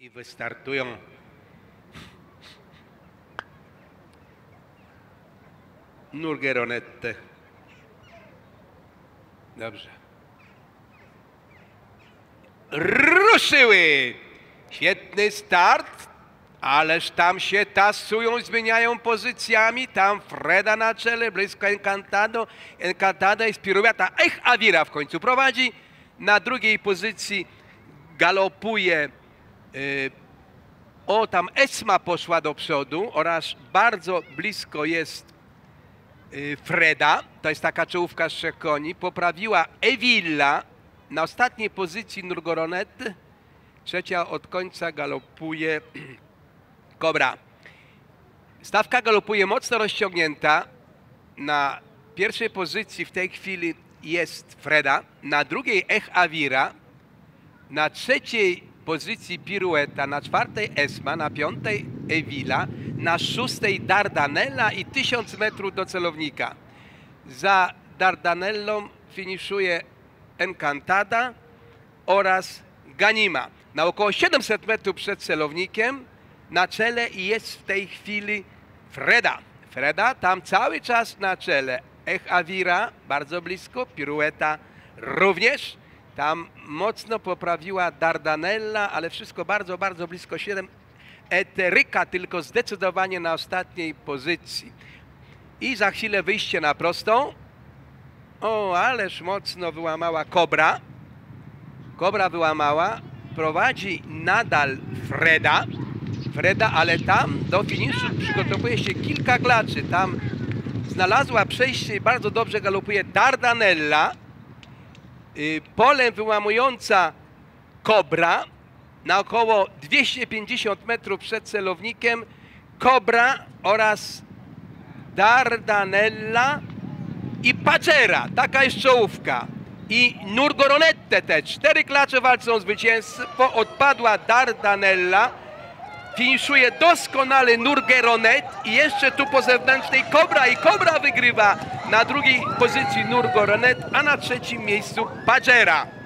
I wystartują Nurgeronette. Dobrze. Ruszyły! Świetny start, ależ tam się tasują, zmieniają pozycjami. Tam Freda na czele, blisko Encantado. Encantada jest pirueta. Avira w końcu prowadzi. Na drugiej pozycji galopuje. Tam Esma poszła do przodu oraz bardzo blisko jest Freda. To jest taka czołówka z 3 koni. Poprawiła Evilla. Na ostatniej pozycji Nurgeronette. Trzecia od końca galopuje Cobra. Stawka galopuje mocno rozciągnięta. Na pierwszej pozycji w tej chwili jest Freda. Na drugiej Avira. Na trzeciej pozycji Pirueta. Na czwartej Esma. Na piątej Evilla. Na szóstej Dardanella i 1000 metrów do celownika. Za Dardanellą finiszuje Encantada oraz Ganima. Na około 700 metrów przed celownikiem na czele jest w tej chwili Freda. Freda tam cały czas na czele. Avira bardzo blisko, Pirueta również. Tam mocno poprawiła Dardanella, ale wszystko bardzo, bardzo blisko. 7 Eteryka tylko zdecydowanie na ostatniej pozycji. I za chwilę wyjście na prostą. O, ależ mocno wyłamała Cobra. Cobra wyłamała. Prowadzi nadal Freda, ale tam do finiszu przygotowuje się kilka klaczy. Tam znalazła przejście i bardzo dobrze galopuje Dardanella. Polem wyłamująca Cobra. Na około 250 metrów przed celownikiem Cobra oraz Dardanella i Pagera. Taka jest czołówka. I Nurgeronette te 4 klacze walczą o zwycięstwo. Odpadła Dardanella. Finiszuje doskonale Nurgeronette i jeszcze tu po zewnętrznej Cobra i Cobra wygrywa. Na drugiej pozycji Nurgeronette, a na trzecim miejscu Pagera.